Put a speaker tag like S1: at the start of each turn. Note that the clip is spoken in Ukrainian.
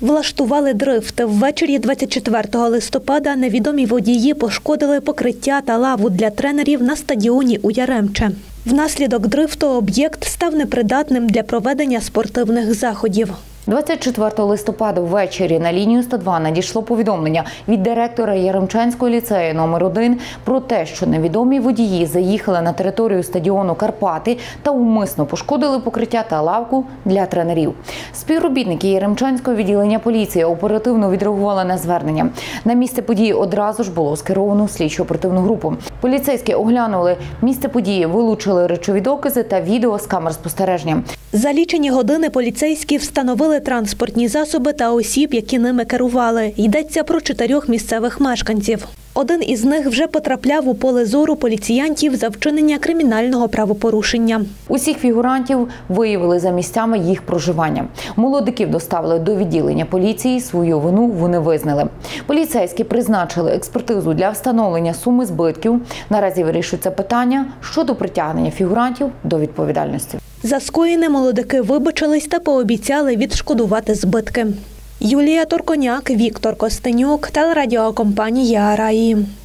S1: Влаштували дрифт. Ввечері 24 листопада невідомі водії пошкодили покриття та лаву для тренерів на стадіоні у Яремче. Внаслідок дрифту об'єкт став непридатним для проведення спортивних заходів.
S2: 24 листопада ввечері на лінію 102 надійшло повідомлення від директора Яремчанського ліцею номер 1 про те, що невідомі водії заїхали на територію стадіону «Карпати» та умисно пошкодили покриття та лавку для тренерів. Співробітники Яремчанського відділення поліції оперативно відреагували на звернення. На місце події одразу ж було скеровано слідчо-оперативну групу. Поліцейські оглянули місце події, вилучили речові докази та відео з камер спостереження.
S1: За лічені години поліцейські встановили транспортні засоби та осіб, які ними керували. Йдеться про 4 місцевих мешканців. Один із них вже потрапляв у поле зору поліціянтів за вчинення кримінального правопорушення.
S2: Усіх фігурантів виявили за місцями їх проживання. Молодиків доставили до відділення поліції, свою вину вони визнали. Поліцейські призначили експертизу для встановлення суми збитків. Наразі вирішується питання щодо притягнення фігурантів до відповідальності.
S1: За скоєне молодики вибачились та пообіцяли відшкодувати збитки. Юлія Торконяк, Віктор Костенюк, телерадіокомпанія «Раї».